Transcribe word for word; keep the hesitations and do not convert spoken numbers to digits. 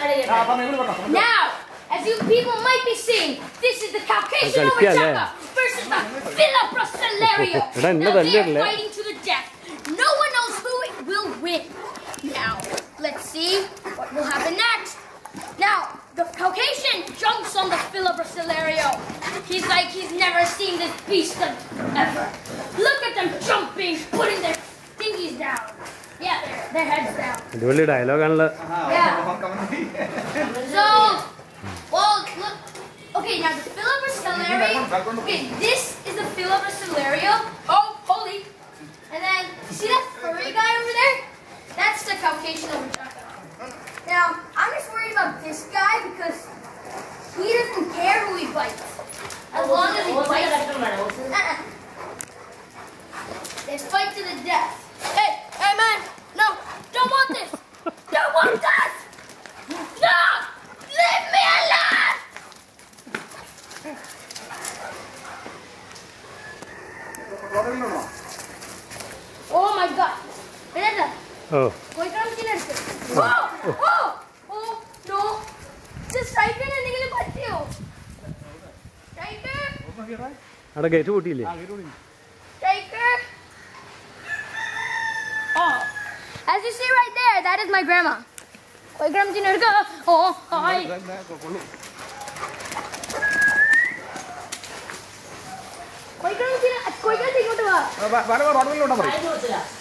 Now, as you people might be seeing, this is the Caucasian Overchaka versus the Philobrasilerio. Now they are fighting to the death. No one knows who it will win. Now, let's see what will happen next. Now, the Caucasian jumps on the Philobrasilerio. He's like he's never seen this beast ever. Look at them jumping, putting their thingies down. Yeah, their, their heads down. Really dialogue and yeah. So, well, look. Okay, now the Philobrasilerio. Okay, this is the Philobrasilerio. Oh, holy. And then, see that furry guy over there? That's the Caucasian Overchaka. Now, I'm just worried about this guy because he doesn't care who he bites. As long as he bites. Uh-uh. They fight to the death. Hey, hey man, no, don't want this. Don't want this. No, leave me alone. Oh my God. Oh. Oh, oh, oh, no. Just striker and you can striker. Ada gate utile. Striker. Oh. As you see right there, that is my grandma. Koi grandma ji nerka. Oh, hi. Koi grandma ji, koi grandma ji kotu va. Ba, ba, ba, ba, ba, ba, ba.